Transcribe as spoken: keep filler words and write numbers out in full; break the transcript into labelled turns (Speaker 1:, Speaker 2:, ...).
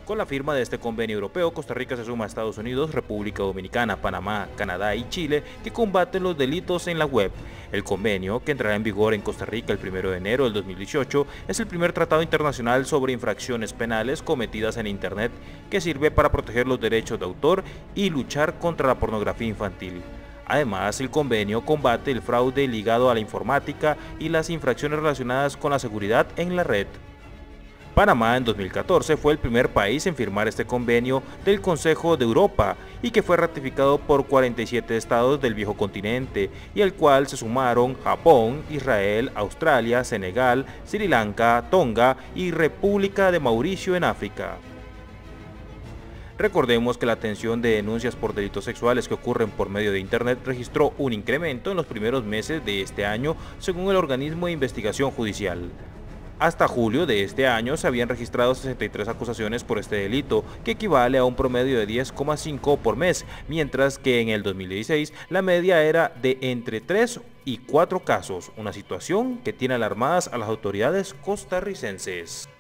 Speaker 1: Con la firma de este convenio europeo, Costa Rica se suma a Estados Unidos, República Dominicana, Panamá, Canadá y Chile, que combaten los delitos en la web. El convenio, que entrará en vigor en Costa Rica el primero de enero del dos mil dieciocho, es el primer tratado internacional sobre infracciones penales cometidas en Internet, que sirve para proteger los derechos de autor y luchar contra la pornografía infantil. Además, el convenio combate el fraude ligado a la informática y las infracciones relacionadas con la seguridad en la red. Panamá en dos mil catorce fue el primer país en firmar este convenio del Consejo de Europa y que fue ratificado por cuarenta y siete estados del viejo continente y al cual se sumaron Japón, Israel, Australia, Senegal, Sri Lanka, Tonga y República de Mauricio en África. Recordemos que la atención de denuncias por delitos sexuales que ocurren por medio de Internet registró un incremento en los primeros meses de este año según el organismo de investigación judicial. Hasta julio de este año se habían registrado sesenta y tres acusaciones por este delito, que equivale a un promedio de diez coma cinco por mes, mientras que en el dos mil dieciséis la media era de entre tres y cuatro casos, una situación que tiene alarmadas a las autoridades costarricenses.